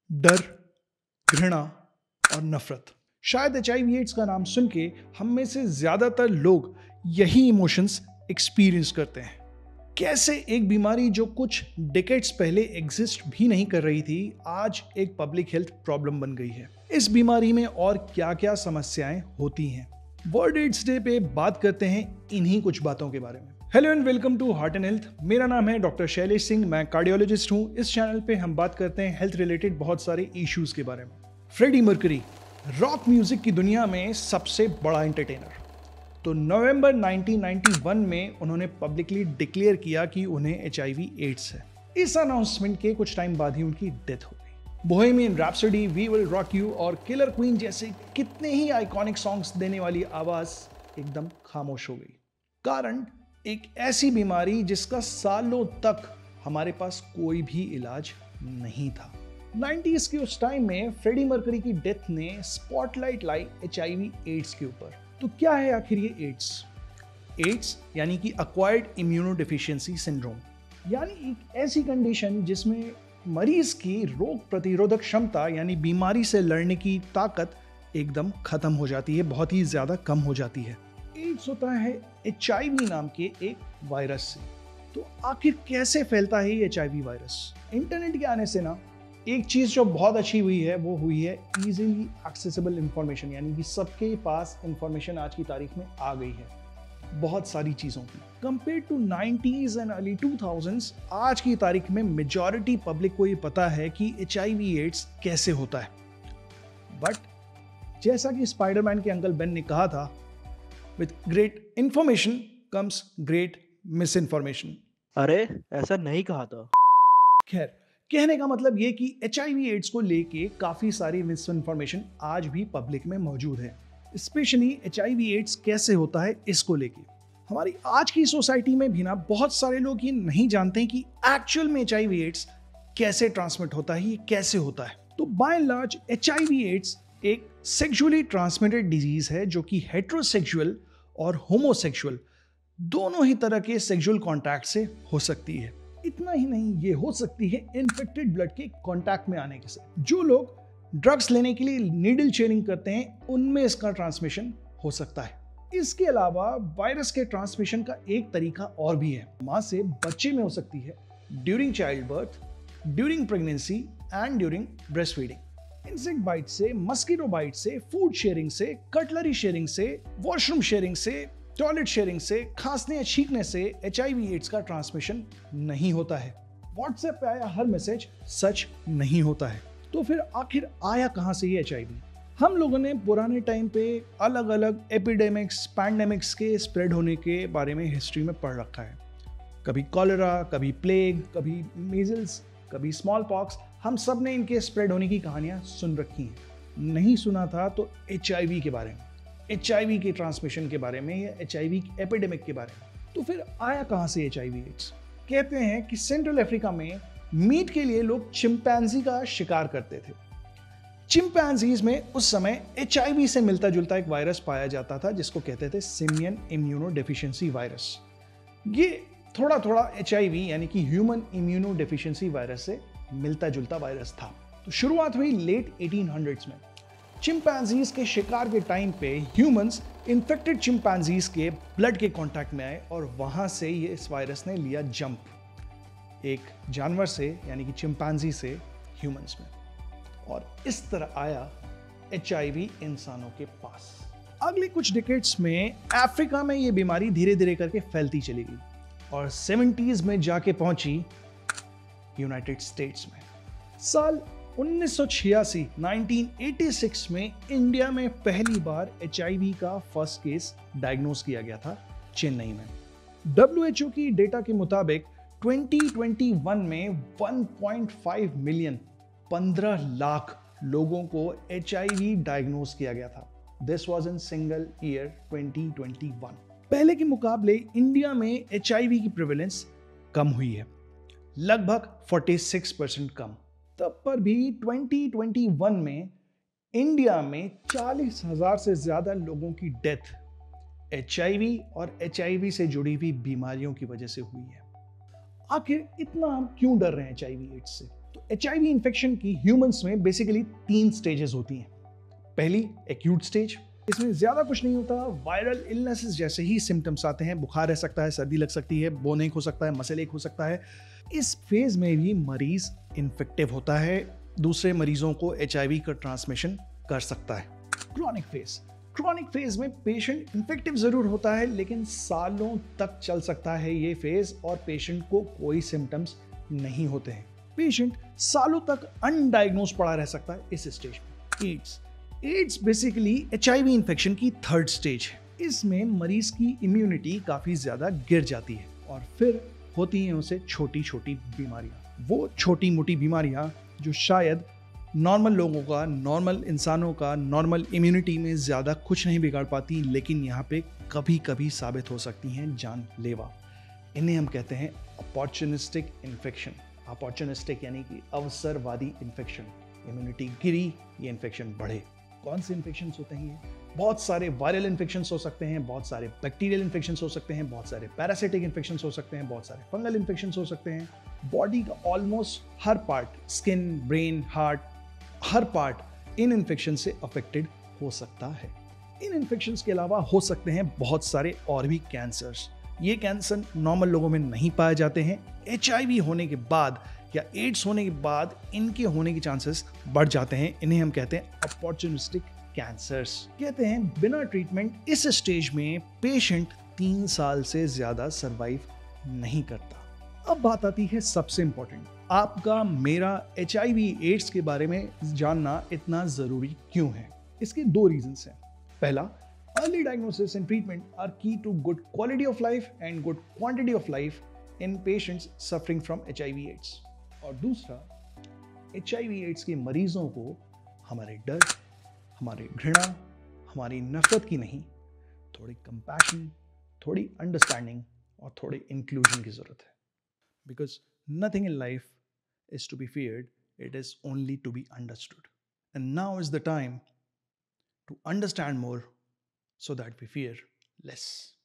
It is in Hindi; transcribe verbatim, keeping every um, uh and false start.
डर, घृणा और नफरत। शायद एचआईवी एड्स का नाम सुन के हम में से ज्यादातर लोग यही इमोशंस एक्सपीरियंस करते हैं। कैसे एक बीमारी जो कुछ डिकेड्स पहले एग्जिस्ट भी नहीं कर रही थी, आज एक पब्लिक हेल्थ प्रॉब्लम बन गई है। इस बीमारी में और क्या क्या समस्याएं होती हैं, वर्ल्ड एड्स डे पे बात करते हैं इन्हीं कुछ बातों के बारे में। Hello and welcome to heart and health. मेरा नाम है डॉक्टर शैलेश सिंह, मैं कार्डियोलॉजिस्ट हूँ। इस चैनल पे हम बात करते हैं हेल्थ रिलेटेड बहुत सारे इश्यूज के बारे में। फ्रेडी मर्करी रॉक म्यूजिक की दुनिया में सबसे बड़ा एंटरटेनर, तो नवंबर नाइनटीन नाइंटी वन में उन्होंने पब्लिकली डिक्लेयर किया कि उन्हें एचआईवी एड्स है। इस अनाउंसमेंट के कुछ टाइम बाद ही उनकी डेथ हो गई। Bohemian Rhapsody, we will rock you और किलर क्वीन जैसे कितने ही आइकॉनिक सॉन्ग्स देने वाली आवाज एकदम खामोश हो गई। कारण एक ऐसी बीमारी जिसका सालों तक हमारे पास कोई भी इलाज नहीं था। नाइंटीज़ के उस टाइम में फ्रेडी मर्करी की डेथ ने स्पॉटलाइट लाई एचआईवी एड्स के ऊपर। तो क्या है आखिर ये एड्स? एड्स यानी कि एक्वायर्ड इम्यूनोडेफिशिएंसी सिंड्रोम, यानी एक ऐसी कंडीशन जिसमें मरीज की रोग प्रतिरोधक क्षमता यानी बीमारी से लड़ने की ताकत एकदम खत्म हो जाती है, बहुत ही ज्यादा कम हो जाती है। एड्स होता है एचआईवी नाम के एक वायरस से। तो आखिर कैसे फैलता है ये एचआईवी वायरस? इंटरनेट के आने से ना एक चीज जो बहुत अच्छी हुई है वो हुई है इजीली एक्सेसिबल इंफॉर्मेशन, यानी कि सबके पास इंफॉर्मेशन आज की तारीख में आ गई है बहुत सारी चीजों की। Compare to nineties and early two thousands, आज की तारीख में मेजॉरिटी पब्लिक को ये पता है कि एचआईवी एड्स कैसे होता है। बट जैसा कि स्पाइडरमैन के अंकल बेन ने कहा था, With great information comes great misinformation। अरे ऐसा नहीं कहा था। खैर, कहने का मतलब ये कि एचआईवी एड्स को लेके काफी सारी मिस इन्फॉर्मेशन आज भी पब्लिक में मौजूद है। स्पेशली एचआईवी एड्स कैसे होता है इसको लेके हमारी आज की सोसाइटी में भी ना बहुत सारे लोग ये नहीं जानते कि एक्चुअल में एचआईवी एड्स कैसे ट्रांसमिट होता है, ये कैसे होता है। तो by and large HIV AIDS एक सेक्सुअली ट्रांसमिटेड डिजीज है जो कि हेट्रोसेक्सुअल और होमोसेक्सुअल दोनों ही तरह के सेक्सुअल कांटेक्ट से हो सकती है। इतना ही नहीं, ये हो सकती है इन्फेक्टेड ब्लड के कांटेक्ट में आने के से। जो लोग ड्रग्स लेने के लिए नीडल शेयरिंग करते हैं उनमें इसका ट्रांसमिशन हो सकता है। इसके अलावा वायरस के ट्रांसमिशन का एक तरीका और भी है। मां से बच्चे में हो सकती है during child birth, during pregnancy and during breast feeding. Insect bite से, मस्कीटो बाइट से, फूड शेयरिंग से, कटलरी शेयरिंग से, वॉशरूम शेयरिंग से, टॉयलेट शेयरिंग से, खांसने या छींकने से एचआईवी एड्स का ट्रांसमिशन नहीं होता है। व्हाट्सएप पे आया हर मैसेज सच नहीं होता है। तो फिर आखिर आया कहां से ये एचआईवी? हम लोगों ने पुराने टाइम पे अलग अलग एपिडेमिक्स, पैंडेमिक्स के स्प्रेड होने के बारे में हिस्ट्री में पढ़ रखा है। कभी कॉलेरा, कभी प्लेग, कभी मीजल्स, कभी स्मॉल पॉक्स। हम सब ने इनके स्प्रेड होने की कहानियां सुन रखी हैं। नहीं सुना था तो एचआईवी के बारे में, एचआईवी के ट्रांसमिशन के बारे में या एचआईवी की एपिडेमिक के बारे में। तो फिर आया कहां से एचआईवी एड्स? कहते हैं कि सेंट्रल अफ्रीका में मीट के लिए लोग चिंपैंजी का शिकार करते थे। चिंपैंजीज में उस समय एचआईवी से मिलता जुलता एक वायरस पाया जाता था जिसको कहते थे सिमियन इम्यूनोडेफिशिएंसी वायरस। ये थोड़ा थोड़ा एचआईवी यानी कि ह्यूमन इम्यूनोडेफिशिएंसी वायरस से मिलता जुलता वायरस था। तो शुरुआत हुई लेट एटीन हंड्रेड्स में। चिंपैंजीज के शिकार के टाइम पे ह्यूमंस इन्फेक्टेड चिंपैंजीज के ब्लड के कांटेक्ट में आए और वहां से ये इस वायरस ने लिया जंप, एक जानवर से यानी कि चिंपैंजी से ह्यूमंस में, और इस तरह आया एचआईवी इंसानों के पास। अगले कुछ डिकेड्स में अफ्रीका में ये बीमारी धीरे धीरे करके फैलती चली गई और सेवेंटीज़ में जाके पहुंची यूनाइटेड स्टेट्स में। साल उन्नीस सौ छियासी नाइनटीन एटी सिक्स में इंडिया में पहली बार एचआईवी का फर्स्ट केस डायग्नोस किया गया था चेन्नई में। डब्ल्यूएचओ की डेटा के मुताबिक ट्वेंटी ट्वेंटी वन में वन पॉइंट फाइव मिलियन, पंद्रह लाख लोगों को एचआईवी डायग्नोस किया गया था। This was in single year twenty twenty one. पहले के मुकाबले इंडिया में एचआईवी की प्रेवलेंस कम हुई है, लगभग छियालीस परसेंट कम। तब पर भी ट्वेंटी ट्वेंटी वन में इंडिया में चालीस हजार से ज्यादा लोगों की डेथ एचआईवी और एचआईवी से जुड़ी हुई बीमारियों की वजह से हुई है। आखिर इतना हम क्यों डर रहे हैं एचआईवी एड्स से? तो एचआईवी इन्फेक्शन की ह्यूमंस में बेसिकली तीन स्टेजेस होती हैं। पहली एक्यूट स्टेज, इसमें ज्यादा कुछ नहीं होता, वायरल इलनेसेस जैसे ही सिम्टम्स आते हैं, बुखार रह सकता है, सर्दी लग सकती है, बोन एक हो सकता है, मसल एक हो सकता है। इस फेज में भी मरीज इन्फेक्टिव होता है, दूसरे मरीजों को एचआईवी का ट्रांसमिशन कर सकता है। क्रॉनिक फेज, क्रॉनिक फेज में पेशेंट इन्फेक्टिव जरूर होता है लेकिन सालों तक चल सकता है ये फेज और पेशेंट को कोई सिम्टम्स नहीं होते हैं। पेशेंट सालों तक अनडायग्नोज पड़ा रह सकता है इस स्टेज में। AIDS, AIDS basically HIV infection की थर्ड स्टेज है। इसमें मरीज की इम्यूनिटी काफी ज्यादा गिर जाती है और फिर होती हैं उसे छोटी छोटी बीमारियां। वो छोटी मोटी बीमारियां जो शायद नॉर्मल लोगों का, नॉर्मल इंसानों का, नॉर्मल इम्यूनिटी में ज़्यादा कुछ नहीं बिगाड़ पाती, लेकिन यहाँ पे कभी कभी साबित हो सकती हैं जानलेवा। इन्हें हम कहते हैं अपॉर्चुनिस्टिक इन्फेक्शन। अपॉर्चुनिस्टिक यानी कि अवसरवादी इन्फेक्शन। इम्यूनिटी गिरी, ये इन्फेक्शन बढ़े। कौन से इन्फेक्शन होते हैं ये? बहुत सारे वायरल इन्फेक्शन हो सकते हैं, बहुत सारे बैक्टीरियल इन्फेक्शन हो सकते हैं, बहुत सारे पैरासिटिक इन्फेक्शन हो सकते हैं, बहुत सारे फंगल इन्फेक्शन हो सकते हैं। बॉडी का ऑलमोस्ट हर पार्ट, स्किन, ब्रेन, हार्ट, हर पार्ट इन इन्फेक्शन से अफेक्टेड हो सकता है। इन इन्फेक्शंस के अलावा हो सकते हैं बहुत सारे और भी कैंसर्स। ये कैंसर नॉर्मल लोगों में नहीं पाए जाते हैं। एचआईवी होने के बाद या एड्स होने के बाद इनके होने के चांसेस बढ़ जाते हैं। इन्हें हम कहते हैं अपॉर्चुनिस्टिक कैंसर्स। कहते हैं बिना ट्रीटमेंट इस स्टेज में पेशेंट तीन साल से ज्यादा सरवाइव नहीं करता। अब बात आती है सबसे इंपॉर्टेंट, आपका मेरा एचआईवी एड्स के बारे में जानना इतना जरूरी क्यों है? इसके दो रीजंस हैं। पहला, early diagnosis and treatment are key to good quality of life and good quantity of life in patients suffering from HIV AIDS. और दूसरा, एचआईवी एड्स के मरीजों को हमारे डर, हमारे घृणा, हमारी नफरत की नहीं, थोड़ी कंपैशन, थोड़ी अंडरस्टैंडिंग और थोड़ी इंक्लूजन की जरूरत है। Because nothing in life is to be feared, it is only to be understood. And now is the time to understand more so that we fear less.